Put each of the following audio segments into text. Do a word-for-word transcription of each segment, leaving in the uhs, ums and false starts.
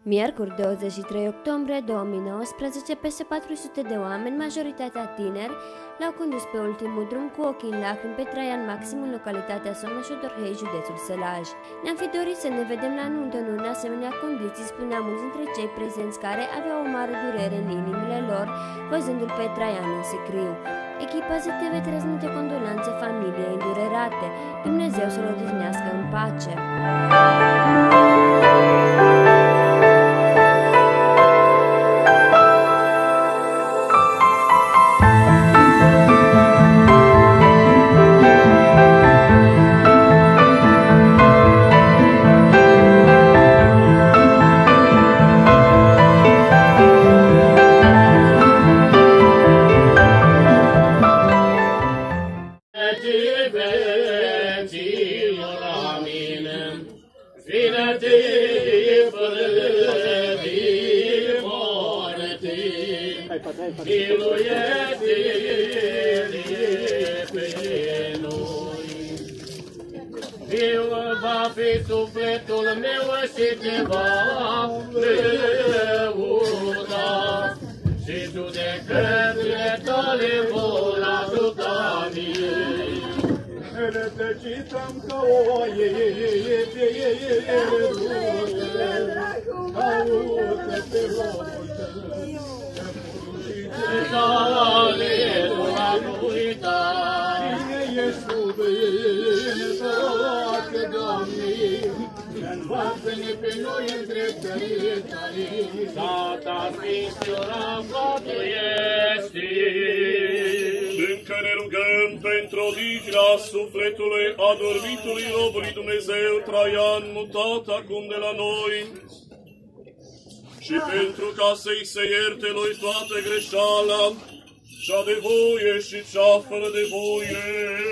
Miercuri douăzeci și trei octombrie două mii nouăsprezece, peste patru sute de oameni, majoritatea tineri, l-au condus pe ultimul drum cu ochii în lacrimi pe Traian Maxim în localitatea Someș-Odorhei, județul Sălaj. Ne-am fi dorit să ne vedem la nuntă în asemenea condiții, spunea mulți dintre cei prezenți care aveau o mare durere în inimile lor, văzându-l pe Traian în sicriu. Echipa Z T V transmite condolanțe familiei îndurerate. Dumnezeu să-l odihnească în pace. Viu va fi sufletul meu și te va lăuda, și judecățile tale vor ajuta mie. Rătăcită-mi ca oaie, aută-te robul tău, tale nu am uitat. Cine ești cuvântată, Doamne, învață-ne pe noi în dreptările tale. Tata Sfinților înfătuiești. Încă ne rugăm pentru odihna sufletului adormitului robului Dumnezeu Traian, mutat acum de la noi, și pentru ca să-i se ierte lui toată greșeala, cea de voie și cea fără de voie.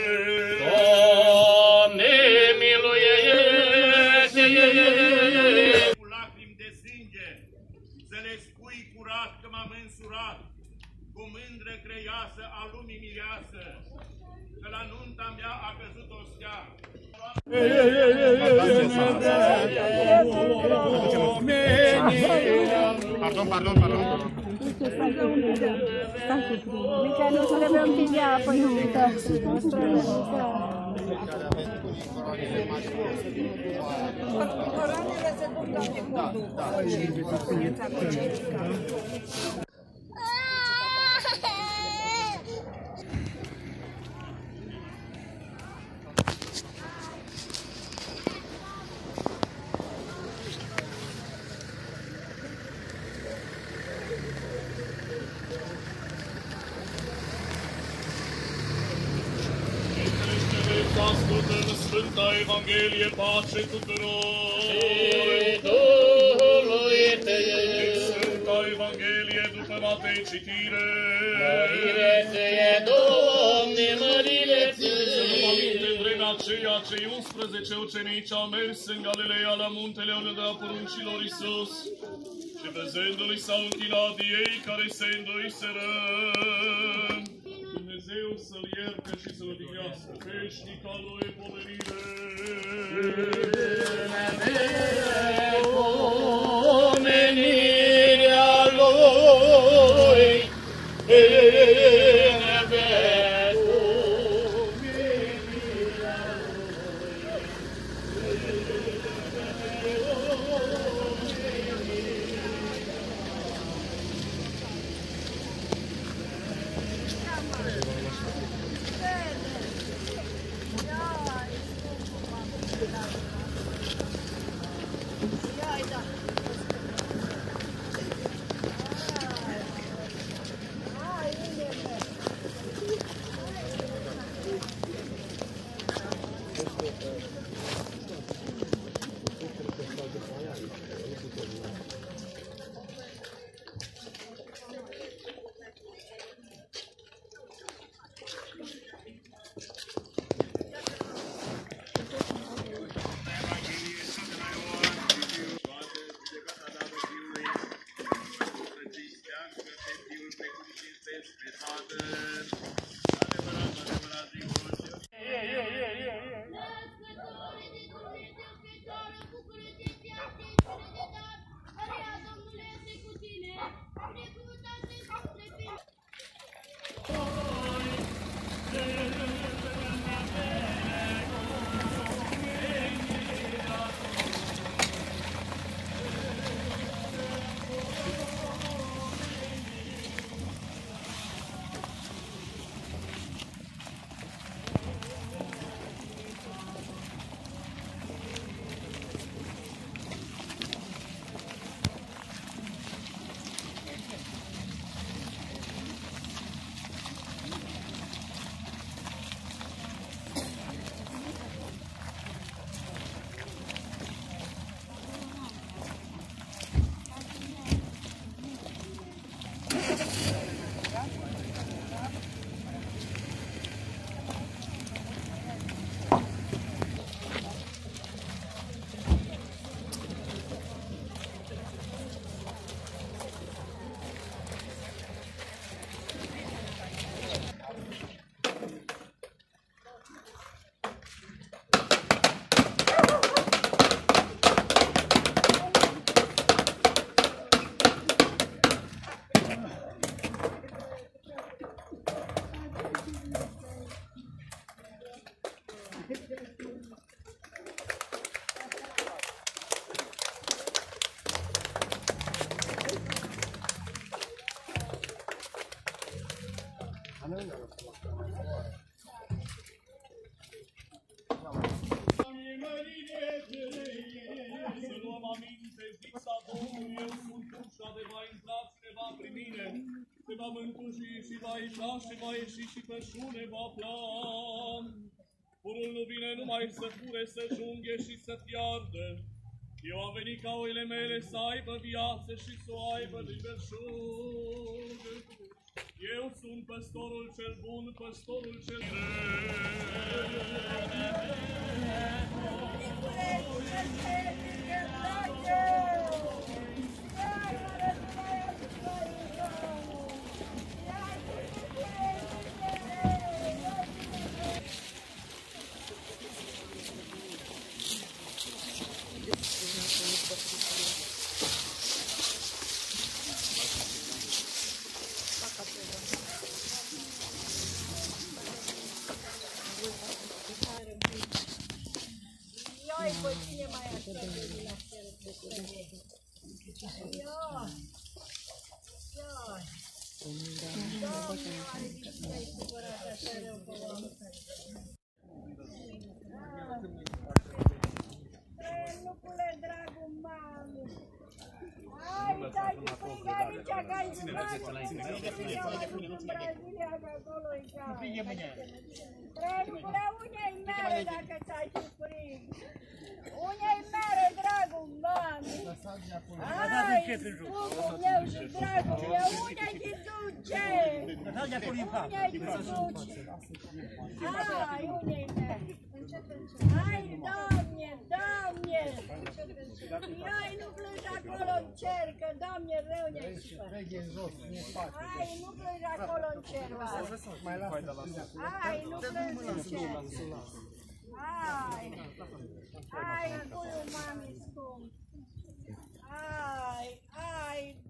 Doamne, miluiește! Cu lacrimi de sânge, să le spui curat că m-am însurat, cu mândră creiasă a lumii mireasă, că la nunta mea a căzut o stea. Pardon, pardon, pardon. Mica nu să le vrem bine apoi nuntă. Ascultăm Sfânta Evanghelie, pace tuturor! Și Duhului tău! Sfânta Evanghelie după Matei, citire! Mărire ție, Doamne, mărire ție! Să nu aminte în vremea aceea, cei unsprezece ucenici au mers în Galileea la muntele unde dea poruncilor Iisus, și văzându-L s-au închinat ei care se îndoiseră. Dumnezeu să-L ierte și să-L odihnească, veșnica Lui pomenire. Pomenirea Lui, în veșnic. pământul și și va ieșa și va ieși și pe șune va plan. Purul nu vine numai să fure, să junghe și să fiardă. Eu am venit ca oile mele să aibă viață și să o aibă din belșug. Eu sunt păstorul cel bun, păstorul cel Ioi, voi cine mai așteaptă din așteaptă? Ioi! Ioi! Doamne, oare de ce ai supărat așa rău pe oameni? Trenucule, dragul mami! Hai, dai cu frigăricea că ai jucat cu frigăricea mai mult în Brazilia, că acolo-i cald. Trenucule, unde-i mere dacă ți-ai și frig? Unde-i mere, dragul mami? Hai, dragul meu și dragul meu, unde-i te duce? Unde-i te duce? Hai, unde-i mere? Hai, Doamne, Doamne! Hai, nu plângi acolo în cer, că Doamne rău ne-ai făcut. Hai, nu plângi acolo în cer, hai, nu plângi în cer. Hai, hai, puiul mami scump. Hai, hai,